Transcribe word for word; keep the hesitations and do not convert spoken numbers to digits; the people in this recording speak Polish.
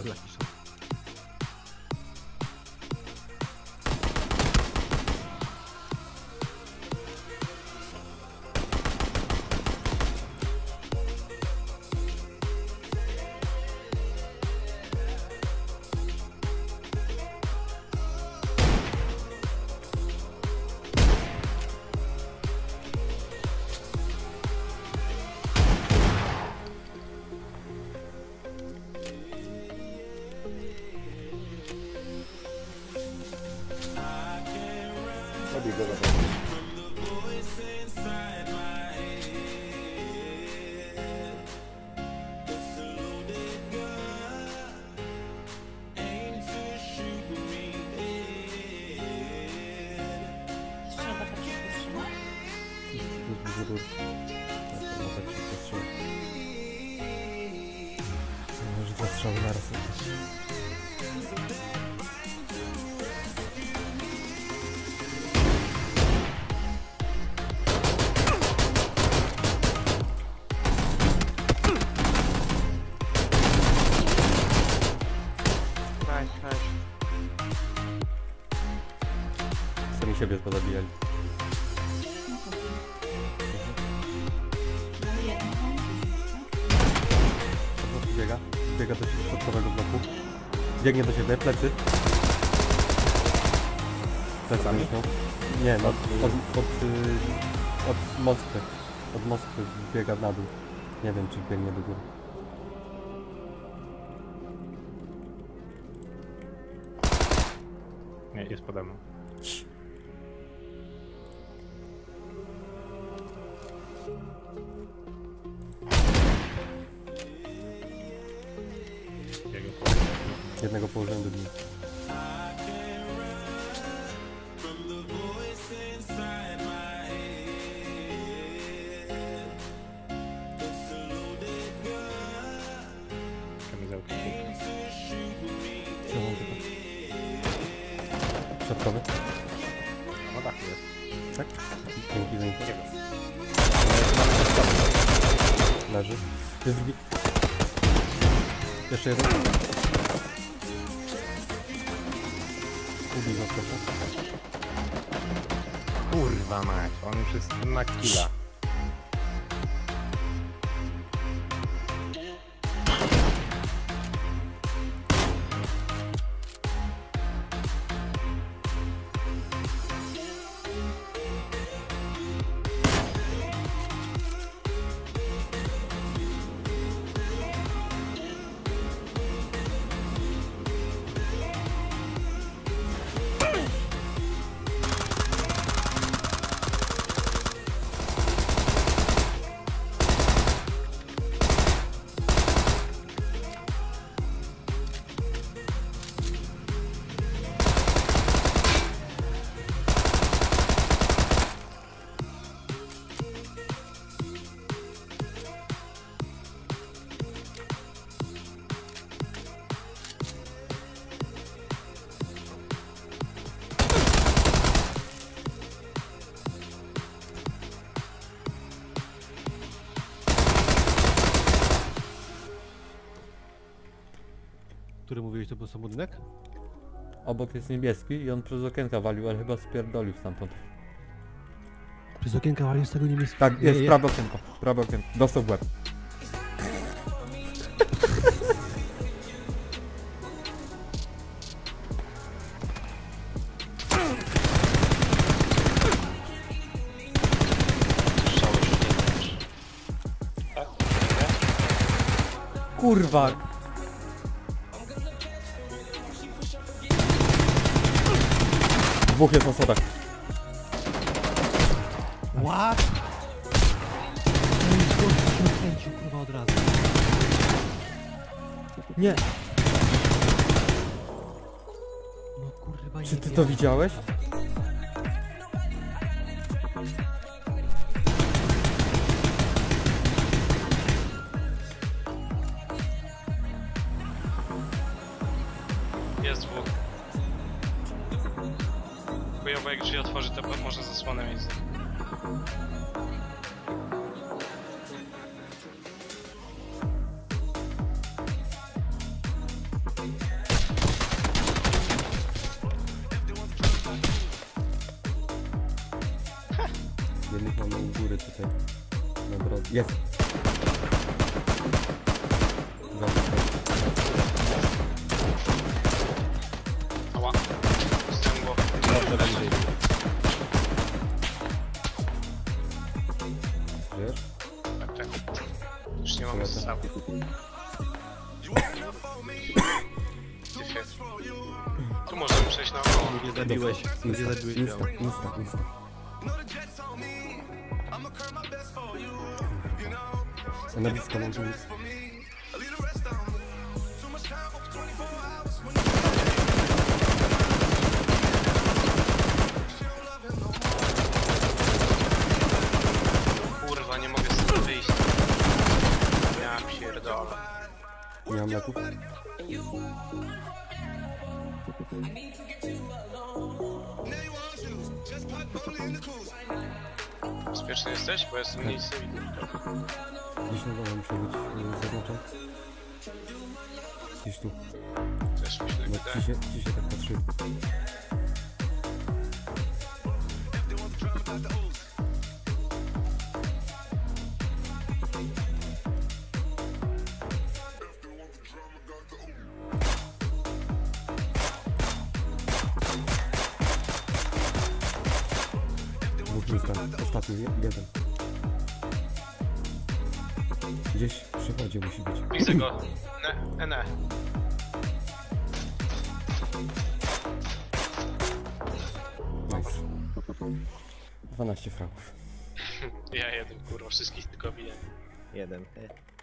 Lucky shot. Zabij go, zabij. Trzeba tak się powstrzymać? Dużo rur. Tak się powstrzymać. Może dwa strzały naraz. Sami siebie pozabijali. Biega, biega do środkowego bloku. Biegnie do siebie, plecy. Plecami? No. Nie, no, od, od, od, od Moskwy. Od Moskwy biega na dół. Nie wiem, czy biegnie do góry. Nie, jest pode mną. Jednego położyłem do dni. Kamizelka. Co mam tylko? Środkowy? No tak jest. Tak? Dzięki za info. Leży. Jest drugi. Jeszcze jeden. Ubij go, proszę. Kurwa mać, on już jest na killa. Który mówiłeś, to był sam budynek? Obok jest niebieski i on przez okienka walił, ale chyba spierdolił stamtąd. Przez okienka walił z tego niebieskiego. Tak, jest prawe okienko, prawe okienko. Dostał w łeb. Kurwa! Dwóch jest na schodach. What? No i gość się odkręcił, kurwa, od razu. Nie! No kurwa, Czy nie ty wiem. to widziałeś? Jest dwóch. Chujowo jak drzwi otworzy, to może zasłonę mieć. u góry tutaj. Na drodze. Jest! Dobra, Ała. Zdjąłem głowę. wiesz? Tak, tak. Już nie mamy zestawu. Tyfie. Tu możemy przejść na około. Nie zabiłeś, nie Insta, zabiłeś insta, biało. insta, insta. Na blisko mam tu nic. Kurwa, nie mogę stąd wyjść. Ja pierdolę. Nie mam leków. Bezpieczny jesteś? Bo jestem mniej cywilny. Gdzieś na dole muszę być y, zaznaczony. Gdzieś tu. Też mi się tak No, wydaje. ci się, ci się tak patrzy. Dwóch miejscach. Ostatni, je- jeden. Gdzieś przy wodzie musi być. Widzę go. Ne, ne. Nice. dwanaście fragów. Ja jeden, kurwa, wszystkich tylko biję. Jeden. E.